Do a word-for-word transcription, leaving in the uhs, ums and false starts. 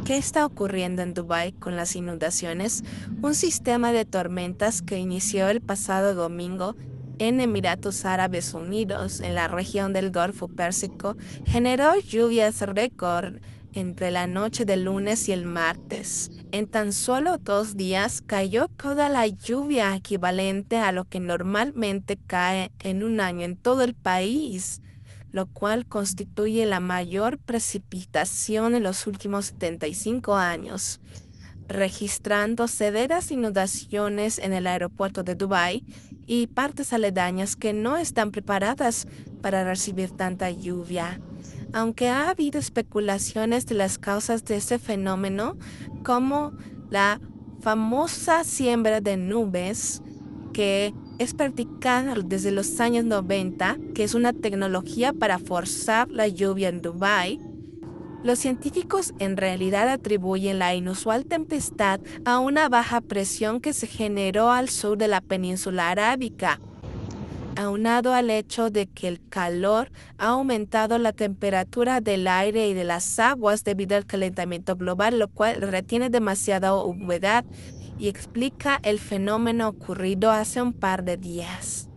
¿Qué está ocurriendo en Dubái con las inundaciones? Un sistema de tormentas que inició el pasado domingo en Emiratos Árabes Unidos, en la región del Golfo Pérsico, generó lluvias récord entre la noche del lunes y el martes. En tan solo dos días cayó toda la lluvia equivalente a lo que normalmente cae en un año en todo el país, lo cual constituye la mayor precipitación en los últimos setenta y cinco años, registrando severas inundaciones en el aeropuerto de Dubái y partes aledañas que no están preparadas para recibir tanta lluvia. Aunque ha habido especulaciones de las causas de este fenómeno, como la famosa siembra de nubes, que es practicada desde los años noventa, que es una tecnología para forzar la lluvia en Dubái, los científicos en realidad atribuyen la inusual tempestad a una baja presión que se generó al sur de la península arábica, aunado al hecho de que el calor ha aumentado la temperatura del aire y de las aguas debido al calentamiento global, lo cual retiene demasiada humedad y explica el fenómeno ocurrido hace un par de días.